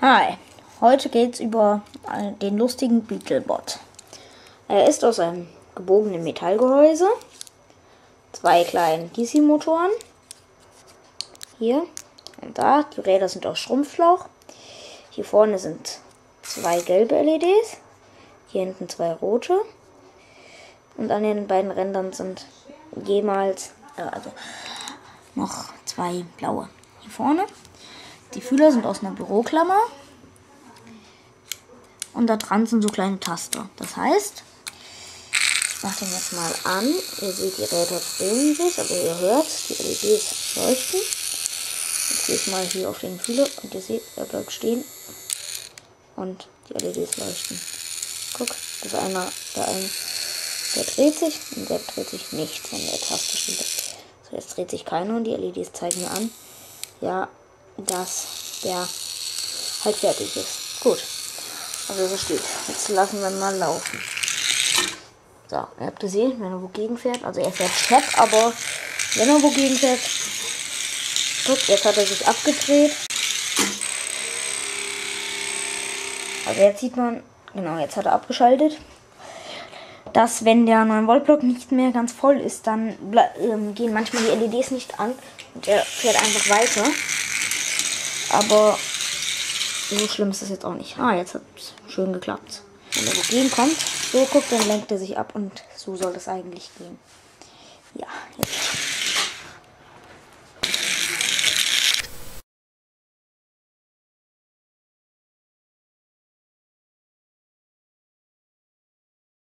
Hi, heute geht's über den lustigen Beetlebot. Er ist aus einem gebogenen Metallgehäuse, 2 kleinen DC-Motoren, hier und da. Die Räder sind aus Schrumpfschlauch. Hier vorne sind 2 gelbe LEDs, hier hinten 2 rote und an den beiden Rändern sind jemals noch 2 blaue. Hier vorne. Die Fühler sind aus einer Büroklammer und da dran sind so kleine Taster. Das heißt, ich mache den jetzt mal an. Ihr seht, die Räder drehen sich, also ihr hört, die LEDs leuchten. Jetzt gehe ich mal hier auf den Fühler und ihr seht, er bleibt stehen und die LEDs leuchten. Guck, das ist einer, der dreht sich und der dreht sich nicht, wenn der Taste steht. So, jetzt dreht sich keiner und die LEDs zeigen mir an, ja, dass der halt fertig ist. Gut. Also so steht. Jetzt lassen wir mal laufen. So, ihr habt gesehen, wenn er wogegen fährt. Also er fährt Shep, aber wenn er wogegen fährt. Guck, jetzt hat er sich abgedreht. Also jetzt sieht man, genau, jetzt hat er abgeschaltet, dass wenn der 9-Volt-Block nicht mehr ganz voll ist, dann gehen manchmal die LEDs nicht an und er fährt einfach weiter. Aber so schlimm ist das jetzt auch nicht. Jetzt hat es schön geklappt. Wenn er wogegen kommt, so guckt, dann lenkt er sich ab und so soll das eigentlich gehen. Ja, jetzt.